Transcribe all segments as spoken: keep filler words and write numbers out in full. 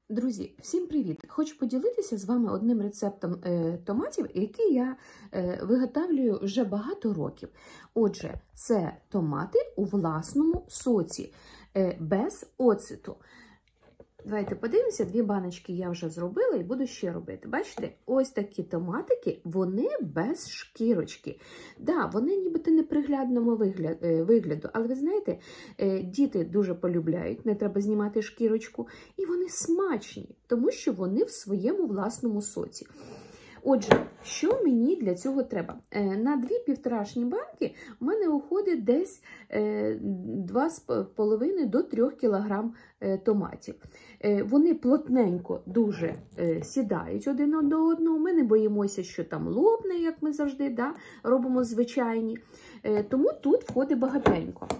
Друзі, всім привіт! Хочу поділитися з вами одним рецептом е, томатів, який я е, виготовлюю вже багато років. Отже, це томати у власному соці, е, без оцету. Давайте подивимося, дві баночки я вже зробила і буду ще робити. Бачите, ось такі томатики, вони без шкірочки. Да, вони нібито неприглядному вигляду, але ви знаєте, діти дуже полюбляють, не треба знімати шкірочку. І вони смачні, тому що вони в своєму власному соці. Отже, що мені для цього треба? На дві півторашні банки в мене уходить десь два з половиною до трьох кілограм томатів. Вони плотненько дуже сідають один до одного. Ми не боїмося, що там лопне, як ми завжди да, робимо звичайні. Тому тут входить багатенько.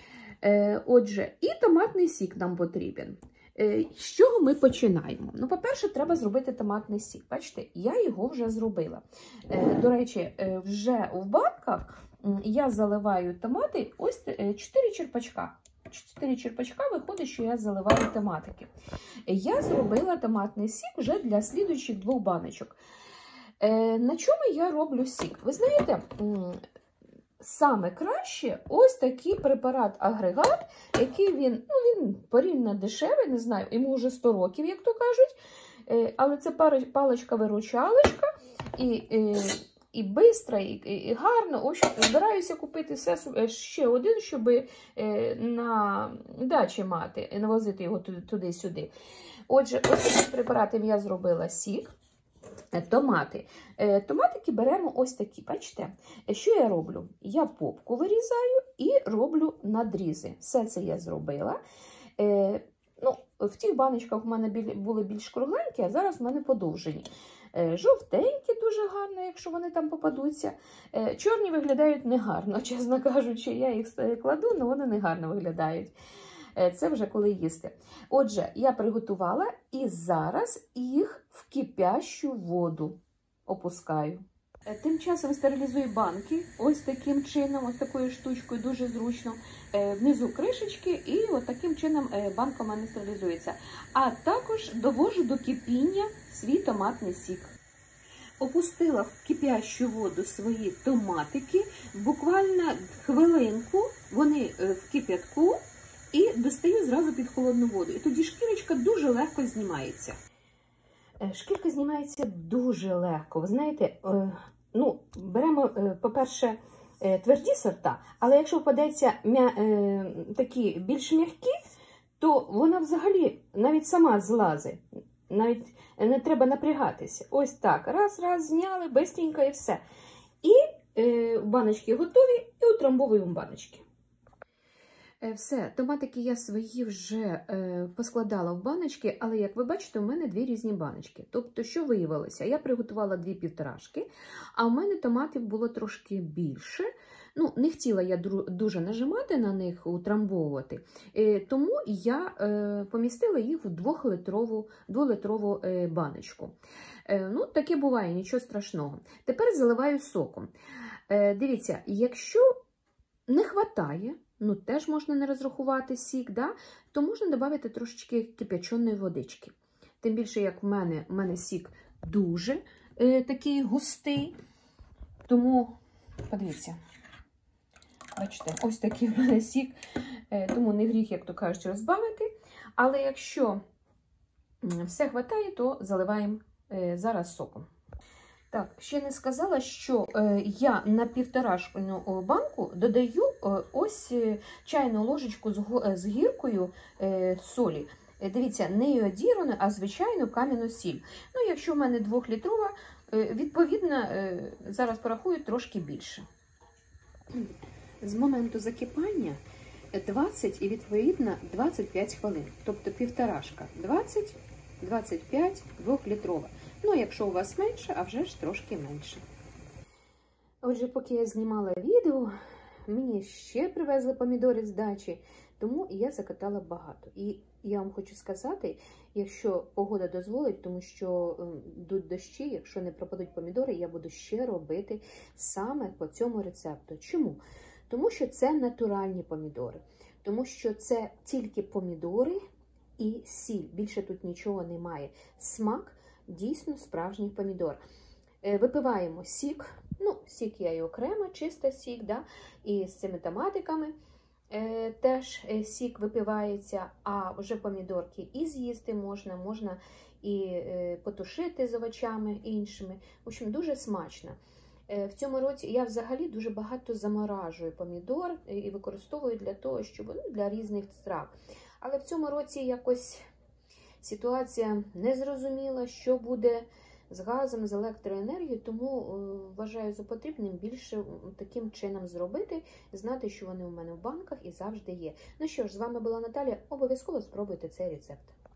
Отже, і томатний сік нам потрібен. З чого ми починаємо? Ну, по-перше, треба зробити томатний сік. Бачите, я його вже зробила. До речі, вже в банках я заливаю томати ось чотири черпачка. чотири черпачка виходить, що я заливаю томатики. Я зробила томатний сік вже для слідуючих двох баночок. На чому я роблю сік? Ви знаєте, саме краще ось такий препарат-агрегат, який він, ну він порівняно дешевий, не знаю, йому вже сто років, як то кажуть, але це паличка-виручалочка, і, і, і бистро, і, і гарно. В общем, збираюся купити все, ще один, щоб на дачі мати, навозити його туди-сюди. Отже, ось таким препаратом я зробила сік. Томати. Томатики беремо ось такі, бачите? Що я роблю? Я попку вирізаю і роблю надрізи. Все це я зробила. Ну, в тих баночках у мене були більш кругленькі, а зараз в мене подовжені. Жовтенькі дуже гарно, якщо вони там попадуться. Чорні виглядають негарно, чесно кажучи. Я їх кладу, але вони негарно виглядають. Це вже коли їсти. Отже, я приготувала і зараз їх в кипящу воду опускаю. Тим часом стерилізую банки ось таким чином, ось такою штучкою, дуже зручно. Внизу кришечки і ось таким чином банка в мене стерилізується. А також довожу до кипіння свій томатний сік. Опустила в кипящу воду свої томатики, буквально хвилинку вони в кип'ятку. І достаю зразу під холодну воду. І тоді шкірочка дуже легко знімається. Шкірка знімається дуже легко. Ви знаєте, ну, беремо, по-перше, тверді сорта, але якщо впадеться такі більш м'які, то вона взагалі навіть сама злазить. Навіть не треба напрягатися. Ось так. Раз, раз, зняли, бистренько і все. І баночки готові, і утрамбовуємо баночки. Все, томатики я свої вже е, поскладала в баночки, але, як ви бачите, у мене дві різні баночки. Тобто, що виявилося? Я приготувала дві півторашки, а у мене томатів було трошки більше. Ну, не хотіла я дуже нажимати на них, утрамбовувати, е, тому я е, помістила їх в двохлитрову, дволитрову е, баночку. Е, ну, таке буває, нічого страшного. Тепер заливаю соком. Е, дивіться, якщо не вистачає, ну, теж можна не розрахувати сік, да? То можна додати трошечки кип'яченої водички. Тим більше, як в мене, в мене сік дуже е, такий густий. Тому, подивіться, бачите, ось такий в мене сік. Е, тому не гріх, як то кажуть, розбавити. Але якщо все вистачає, то заливаємо е, зараз соком. Так, ще не сказала, що е, я на півторашку банку додаю е, ось е, чайну ложечку з, з гіркою е, солі. Е, дивіться, не йодіровну, а звичайну кам'яну сіль. Ну, якщо в мене двохлітрова, е, відповідно, е, зараз порахую трошки більше. З моменту закипання двадцять і відповідно двадцять п'ять хвилин. Тобто півторашка двадцять, двадцять п'ять, двохлітрова. Ну, якщо у вас менше, а вже ж трошки менше. Отже, поки я знімала відео, мені ще привезли помідори з дачі, тому я закатала багато. І я вам хочу сказати, якщо погода дозволить, тому що йдуть дощі, якщо не пропадуть помідори, я буду ще робити саме по цьому рецепту. Чому? Тому що це натуральні помідори. Тому що це тільки помідори і сіль. Більше тут нічого немає. Смак дійсно справжній помідор. Випиваємо сік, ну, сік я і окремо, чисто сік, да? І з цими томатиками е, теж сік випивається, а вже помідорки і з'їсти можна, можна і е, потушити з овочами іншими. В общем, дуже смачно. Е, в цьому році я взагалі дуже багато заморажую помідор і використовую для того, щоб, ну, для різних страв. Але в цьому році якось ситуація незрозуміла, що буде з газом, з електроенергією, тому вважаю за потрібним більше таким чином зробити, знати, що вони у мене в банках і завжди є. Ну що ж, з вами була Наталія, обов'язково спробуйте цей рецепт.